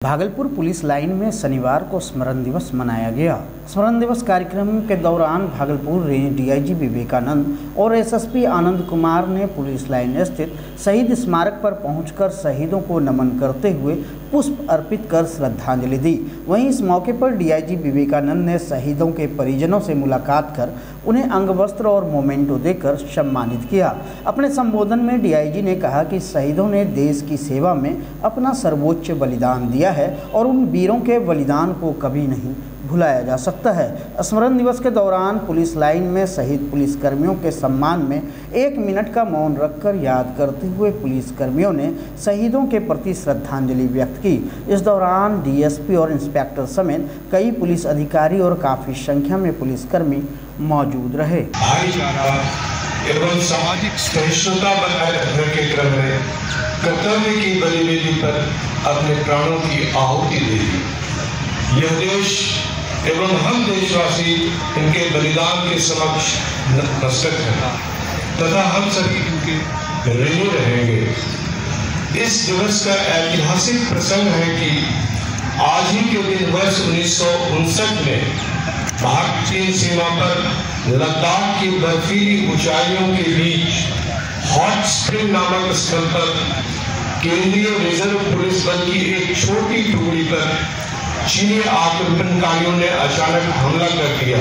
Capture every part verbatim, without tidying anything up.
Bhagalpur police line में शनिवार को स्मरण दिवस मनाया गया। स्मरण दिवस कार्यक्रम के दौरान भागलपुर रेंज डीआईजी विवेकानंद और एसएसपी आनंद कुमार ने पुलिस लाइन स्थित शहीद स्मारक पर पहुंचकर शहीदों को नमन करते हुए पुष्प अर्पित कर श्रद्धांजलि दी। वहीं इस मौके पर डीआईजी विवेकानंद ने शहीदों के परिजनों से मुलाकात कर उन्हें अंगवस्त्र और मोमेंटो देकर सम्मानित किया। अपने संबोधन में डीआईजी ने कहा कि शहीदों ने देश की सेवा में अपना सर्वोच्च बलिदान दिया है और उन वीरों के बलिदान को कभी नहीं भुलाया जा सकता है। स्मरण दिवस के दौरान पुलिस लाइन में शहीद पुलिसकर्मियों के सम्मान में एक मिनट का मौन रखकर याद करते हुए पुलिसकर्मियों ने शहीदों के प्रति श्रद्धांजलि व्यक्त की। इस दौरान डीएसपी और इंस्पेक्टर समेत कई पुलिस अधिकारी और काफ़ी संख्या में पुलिसकर्मी मौजूद रहे। भाईचारा एवं सामाजिक सहिष्णुता बनाए रखने के क्रम में कर्तव्य की बलिवेदी पर अपने प्राणों की आहुति दे दी। यह देश एवं हम देशवासी इनके बलिदान के समक्ष नतमस्तक हैं तथा हम सभी इनके ऋणी रहेंगे। इस दिवस का ऐतिहासिक प्रसंग है कि आज ही के दिन वर्ष उन्नीस सौ उनसठ में भारतीय सीमा पर लद्दाख की बर्फीली ऊंचाइयों के बीच हॉट स्प्रिंग नामक स्थल पर केंद्रीय रिजर्व पुलिस बल की एक छोटी टुकड़ी पर चीनी आक्रमणकारियों ने अचानक हमला कर दिया।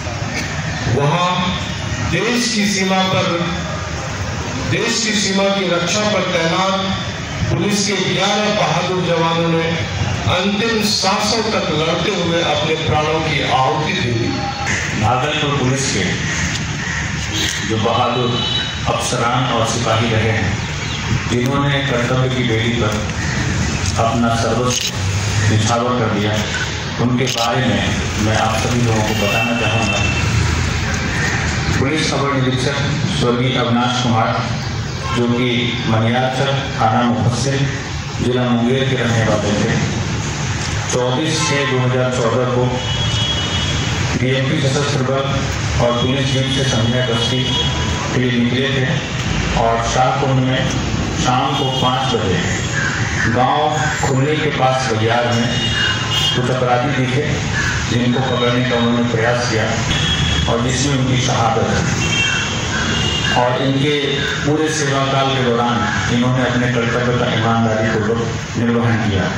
वहां देश की सीमा पर देश की सीमा की रक्षा पर तैनात पुलिस के ग्यारह बहादुर जवानों ने अंतिम सांसों तक लड़ते हुए अपने प्राणों की आहुति दे दी। भागलपुर पुलिस के जो बहादुर अफसरान और सिपाही रहे हैं, जिन्होंने कर्तव्य की बेड़ी पर अपना सर्वस्व निछावर कर दिया, उनके बारे में मैं आप सभी लोगों को बताना चाहूँगा। पुलिस अवर निरीक्षक स्वर्गीय अविनाश कुमार, जो कि मनियाचक थाना मुफस्सिल जिला मुंगेर के रहने वाले थे, चौबीस छः दो हज़ार चौदह को डीएमपी सशस्त्र बल और पुलिस जीप से संध्या गश्ती के लिए निकले थे और शाहकुंड में शाम को पाँच बजे गांव खुले के पास बाजार में कुछ अपराधी दिखे, जिनको पकड़ने का उन्होंने प्रयास किया और जिसमें उनकी शहादत है। और इनके पूरे सेवा काल के दौरान इन्होंने अपने कर्तव्य का ईमानदारी पूर्वक निर्वहन किया।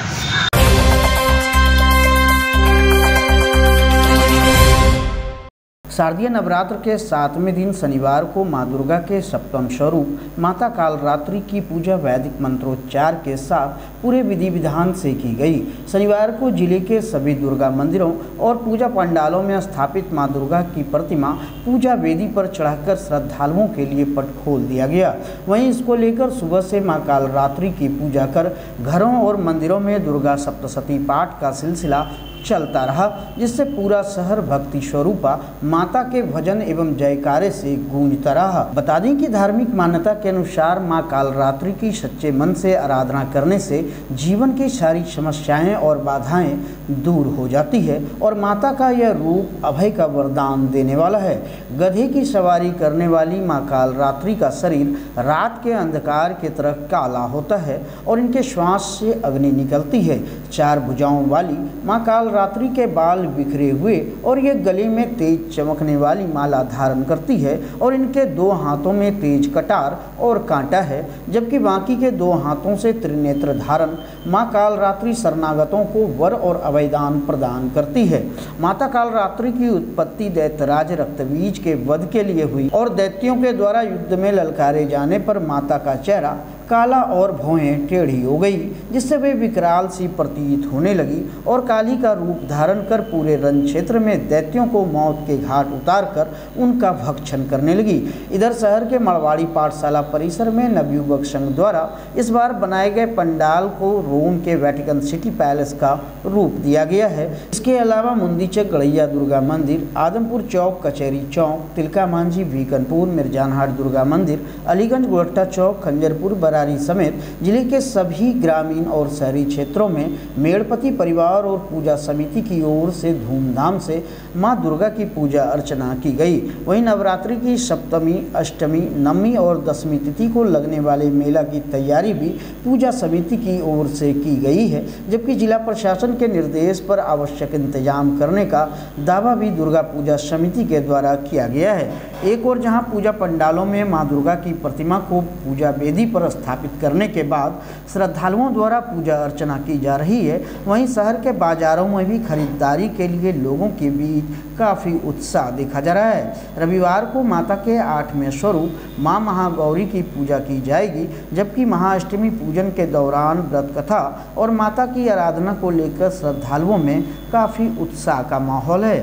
शारदीय नवरात्र के सातवें दिन शनिवार को मां दुर्गा के सप्तम स्वरूप माता कालरात्रि की पूजा वैदिक मंत्रोच्चार के साथ पूरे विधि विधान से की गई। शनिवार को जिले के सभी दुर्गा मंदिरों और पूजा पंडालों में स्थापित मां दुर्गा की प्रतिमा पूजा वेदी पर चढ़ाकर श्रद्धालुओं के लिए पट खोल दिया गया। वहीं इसको लेकर सुबह से मां कालरात्रि की पूजा कर घरों और मंदिरों में दुर्गा सप्तशती पाठ का सिलसिला चलता रहा, जिससे पूरा शहर भक्ति स्वरूपा माता के भजन एवं जयकारे से गूंजता रहा। बता दें कि धार्मिक मान्यता के अनुसार मां कालरात्रि की सच्चे मन से आराधना करने से जीवन की सारी समस्याएं और बाधाएं दूर हो जाती है और माता का यह रूप अभय का वरदान देने वाला है। गधे की सवारी करने वाली मां कालरात्रि का शरीर रात के अंधकार की तरह काला होता है और इनके श्वास से अग्नि निकलती है। चार भुजाओं वाली मां कालरात्रि के बाल बिखरे हुए और ये गले में तेज चमकने वाली माला धारण करती है और इनके दो हाथों में तेज कटार और कांटा है, जबकि बाकी के दो हाथों से त्रिनेत्र धारण मां कालरात्रि शरणागतों को वर और अभयदान प्रदान करती है। माता कालरात्रि की उत्पत्ति दैत्यराज रक्तबीज के वध के लिए हुई और दैत्यों के द्वारा युद्ध में ललकारे जाने पर माता का चेहरा काला और भौहें टेढ़ी हो गई, जिससे वे विकराल सी प्रतीत होने लगी और काली का रूप धारण कर पूरे रण क्षेत्र में दैत्यों को मौत के घाट उतारकर उनका भक्षण करने लगी। इधर शहर के मड़वाड़ी पाठशाला परिसर में नवयुवक संघ द्वारा इस बार बनाए गए पंडाल को रोम के वेटिकन सिटी पैलेस का रूप दिया गया है। इसके अलावा मुंदीचक गड़ैया दुर्गा मंदिर, आदमपुर चौक, कचहरी चौक, तिलका मांझी, बीकनपुर, मिर्जानहाट दुर्गा मंदिर, अलीगंज गोरट्टा चौक, खंजरपुर, ससुरारी समेत जिले के सभी ग्रामीण और शहरी क्षेत्रों में मेड़पति परिवार और पूजा समिति की ओर से धूमधाम से मां दुर्गा की पूजा अर्चना की गई। वहीं नवरात्रि की सप्तमी, अष्टमी, नवमी और दसवीं तिथि को लगने वाले मेला की तैयारी भी पूजा समिति की ओर से की गई है, जबकि जिला प्रशासन के निर्देश पर आवश्यक इंतजाम करने का दावा भी दुर्गा पूजा समिति के द्वारा किया गया है। एक और जहां पूजा पंडालों में मां दुर्गा की प्रतिमा को पूजा वेदी पर स्थापित करने के बाद श्रद्धालुओं द्वारा पूजा अर्चना की जा रही है, वहीं शहर के बाजारों में भी खरीदारी के लिए लोगों के बीच काफ़ी उत्साह देखा जा रहा है। रविवार को माता के आठवें स्वरूप मां महागौरी की पूजा की जाएगी, जबकि महाअष्टमी पूजन के दौरान व्रत कथा और माता की आराधना को लेकर श्रद्धालुओं में काफ़ी उत्साह का माहौल है।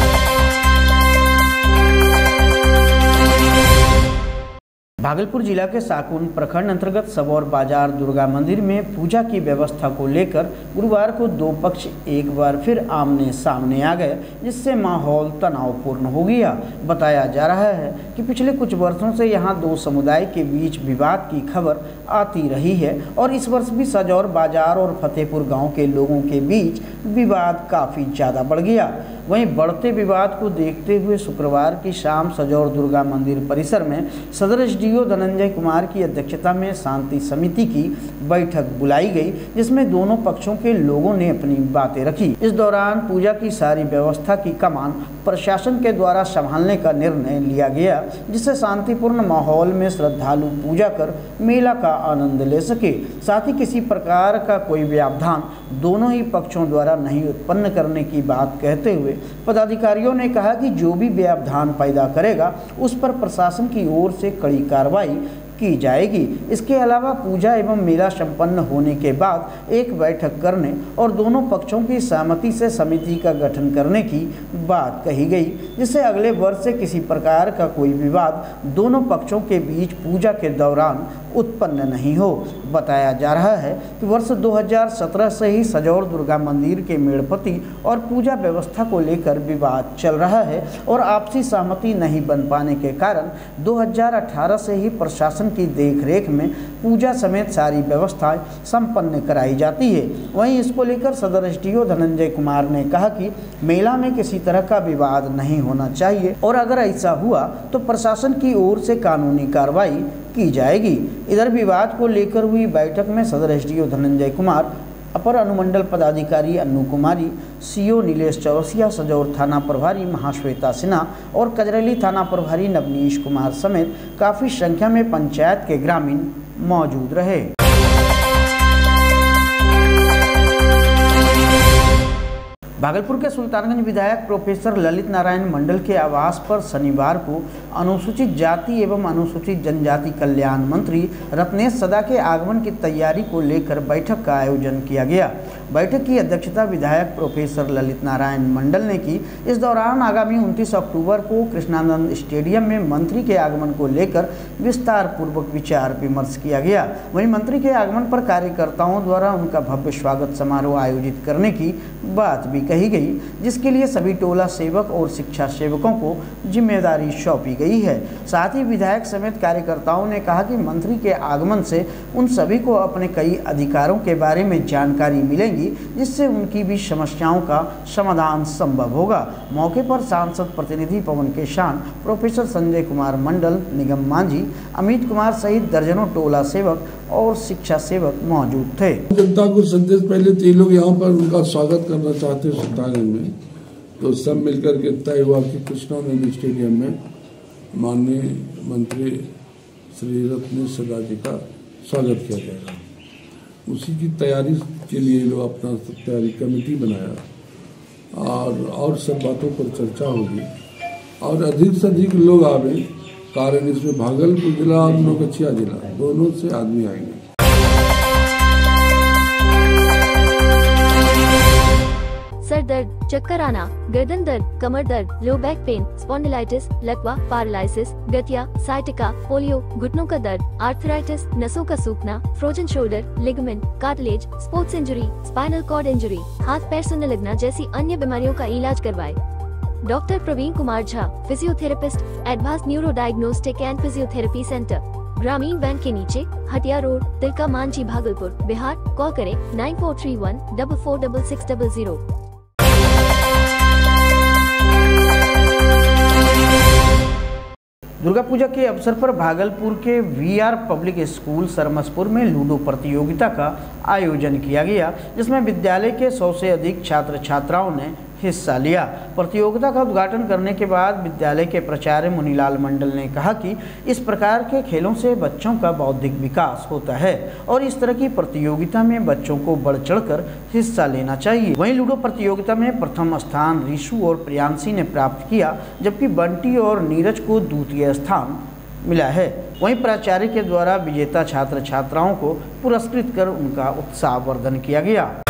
भागलपुर जिला के साकुन प्रखंड अंतर्गत सबौर बाजार दुर्गा मंदिर में पूजा की व्यवस्था को लेकर गुरुवार को दो पक्ष एक बार फिर आमने सामने आ गए, जिससे माहौल तनावपूर्ण हो गया। बताया जा रहा है कि पिछले कुछ वर्षों से यहां दो समुदाय के बीच विवाद की खबर आती रही है और इस वर्ष भी सजौर बाजार और फतेहपुर गांव के लोगों के बीच विवाद काफ़ी ज़्यादा बढ़ गया। वहीं बढ़ते विवाद को देखते हुए शुक्रवार की शाम सजौर दुर्गा मंदिर परिसर में सदर एसडीओ धनंजय कुमार की अध्यक्षता में शांति समिति की बैठक बुलाई गई, जिसमें दोनों पक्षों के लोगों ने अपनी बातें रखी। इस दौरान पूजा की सारी व्यवस्था की कमान प्रशासन के द्वारा संभालने का निर्णय लिया गया, जिससे शांतिपूर्ण माहौल में श्रद्धालु पूजा कर मेला का आनंद ले सके। साथ ही किसी प्रकार का कोई व्यवधान दोनों ही पक्षों द्वारा नहीं उत्पन्न करने की बात कहते हुए पदाधिकारियों ने कहा कि जो भी व्यवधान पैदा करेगा उस पर प्रशासन की ओर से कड़ी कार्रवाई की जाएगी। इसके अलावा पूजा एवं मेला संपन्न होने के बाद एक बैठक करने और दोनों पक्षों की सहमति से समिति का गठन करने की बात कही गई, जिससे अगले वर्ष से किसी प्रकार का कोई विवाद दोनों पक्षों के बीच पूजा के दौरान उत्पन्न नहीं हो। बताया जा रहा है कि वर्ष दो हज़ार सत्रह से ही सजौर दुर्गा मंदिर के मेड़पति और पूजा व्यवस्था को लेकर विवाद चल रहा है और आपसी सहमति नहीं बन पाने के कारण दो हज़ार अठारह से ही प्रशासन की देखरेख में पूजा समेत सारी व्यवस्थाएं संपन्न कराई जाती है। वहीं इसको लेकर सदर एसडीओ धनंजय कुमार ने कहा कि मेला में किसी तरह का विवाद नहीं होना चाहिए और अगर ऐसा हुआ तो प्रशासन की ओर से कानूनी कार्रवाई की जाएगी। इधर विवाद को लेकर हुई बैठक में सदर एसडीओ धनंजय कुमार, अपर अनुमंडल पदाधिकारी अन्नू कुमारी, सीओ नीलेश चौरसिया, सजौर थाना प्रभारी महाश्वेता सिन्हा और कजरैली थाना प्रभारी नवनीश कुमार समेत काफ़ी संख्या में पंचायत के ग्रामीण मौजूद रहे। भागलपुर के सुल्तानगंज विधायक प्रोफेसर ललित नारायण मंडल के आवास पर शनिवार को अनुसूचित जाति एवं अनुसूचित जनजाति कल्याण मंत्री रत्नेश सदा के आगमन की तैयारी को लेकर बैठक का आयोजन किया गया। बैठक की अध्यक्षता विधायक प्रोफेसर ललित नारायण मंडल ने की। इस दौरान आगामी उनतीस अक्टूबर को कृष्णानंद स्टेडियम में मंत्री के आगमन को लेकर विस्तार पूर्वक विचार विमर्श किया गया। वहीं मंत्री के आगमन पर कार्यकर्ताओं द्वारा उनका भव्य स्वागत समारोह आयोजित करने की बात भी कही गई, जिसके लिए सभी टोला सेवक और शिक्षा सेवकों को जिम्मेदारी सौंपी गई है। साथ ही विधायक समेत कार्यकर्ताओं ने कहा कि मंत्री के आगमन से उन सभी को अपने कई अधिकारों के बारे में जानकारी मिलेगी, जिससे उनकी भी समस्याओं का समाधान संभव होगा। मौके पर सांसद प्रतिनिधि पवन केशान, प्रोफेसर संजय कुमार मंडल, निगम मांझी, अमित कुमार सहित दर्जनों टोला सेवक और शिक्षा सेवक मौजूद थे। जनता को संदेश पहले तीन लोग यहाँ पर उनका स्वागत करना चाहते हैं सुल्तानगंज में, तो सब मिलकर के तय हुआ कि कृष्णानंद स्टेडियम में माननीय मंत्री श्री रत्नेश सदा जी का स्वागत किया जाएगा। उसी की तैयारी के लिए लोग अपना तैयारी कमेटी बनाया और और सब बातों पर चर्चा होगी और अधिक से अधिक लोग आवे, कारण इसमें भागलपुर जिला और नौगछिया जिला दोनों से आदमी आएंगे। सर दर्द, चक्कर आना, गर्दन दर्द, कमर दर्द, लो बैक पेन, स्पॉन्डिलाइटिस, लकवा, पैरालिसिस, गठिया, साइटिका, पोलियो, घुटनों का दर्द, आर्थराइटिस, नसों का सूखना, frozen shoulder, ligament, cartilage, sports injury, spinal cord injury, हाथ पैर सुनने लगना जैसी अन्य बीमारियों का इलाज करवाए। Doctor Praveen Kumar Jha, physiotherapist, advance neuro diagnostic and physiotherapy centre, ग्रामीण बैंक के नीचे, हटिया रोड, तिलका मांझी, भागलपुर, बिहार। कॉल करें nine four three one double four double six double zero. Durga Puja के अवसर पर भागलपुर के V R public school Sarmaspur में लूडो प्रतियोगिता का आयोजन किया गया, जिसमें विद्यालय के सौ से अधिक छात्र छात्राओं ने हिस्सा लिया। प्रतियोगिता का उद्घाटन करने के बाद विद्यालय के प्राचार्य मुनीलाल मंडल ने कहा कि इस प्रकार के खेलों से बच्चों का बौद्धिक विकास होता है और इस तरह की प्रतियोगिता में बच्चों को बढ़ चढ़कर हिस्सा लेना चाहिए। वहीं लूडो प्रतियोगिता में प्रथम स्थान ऋषु और प्रियांशी ने प्राप्त किया, जबकि बंटी और नीरज को द्वितीय स्थान मिला है। वहीं प्राचार्य के द्वारा विजेता छात्र छात्राओं को पुरस्कृत कर उनका उत्साहवर्धन किया गया।